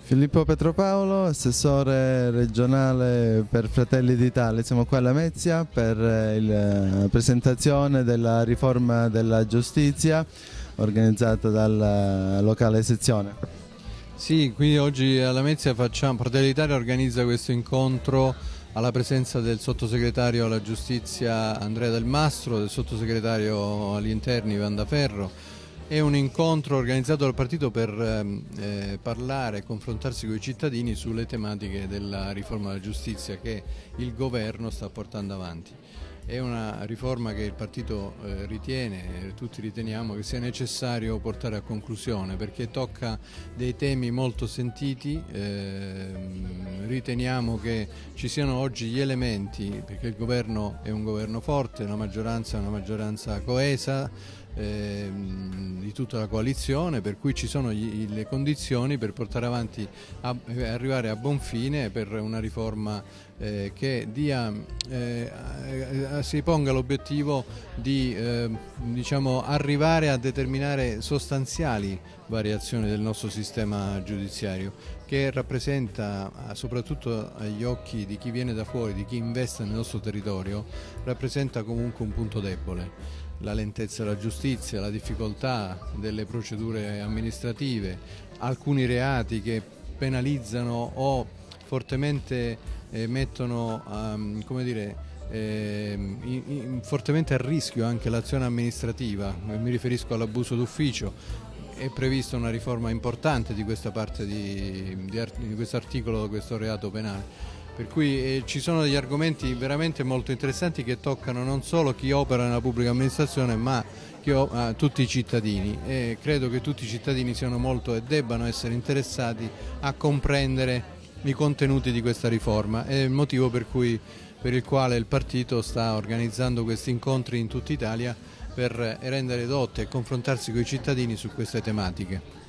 Filippo Petropaolo, assessore regionale per Fratelli d'Italia. Siamo qua a Lamezia per la presentazione della riforma della giustizia organizzata dalla locale sezione. Sì, quindi oggi a Lamezia Fratelli d'Italia organizza questo incontro alla presenza del sottosegretario alla giustizia Andrea Del Mastro, del sottosegretario agli interni Wanda Ferro. È un incontro organizzato dal partito per parlare e confrontarsi con i cittadini sulle tematiche della riforma della giustizia che il governo sta portando avanti. È una riforma che il partito ritiene, tutti riteniamo che sia necessario portare a conclusione perché tocca dei temi molto sentiti, riteniamo che ci siano oggi gli elementi, perché il governo è un governo forte, la maggioranza è una maggioranza coesa, di tutta la coalizione, per cui ci sono le condizioni per portare avanti, arrivare a buon fine per una riforma che si ponga l'obiettivo di arrivare a determinare sostanziali variazioni del nostro sistema giudiziario, che rappresenta, soprattutto agli occhi di chi viene da fuori, di chi investe nel nostro territorio, rappresenta comunque un punto debole. La lentezza della giustizia, la difficoltà delle procedure amministrative, alcuni reati che penalizzano o fortemente mettono fortemente a rischio anche l'azione amministrativa. Mi riferisco all'abuso d'ufficio. È prevista una riforma importante di questa parte di questo articolo, di questo reato penale. Per cui ci sono degli argomenti veramente molto interessanti che toccano non solo chi opera nella pubblica amministrazione ma tutti i cittadini, e credo che tutti i cittadini siano molto e debbano essere interessati a comprendere i contenuti di questa riforma. È il motivo per il quale il partito sta organizzando questi incontri in tutta Italia per rendere edotte e confrontarsi con i cittadini su queste tematiche.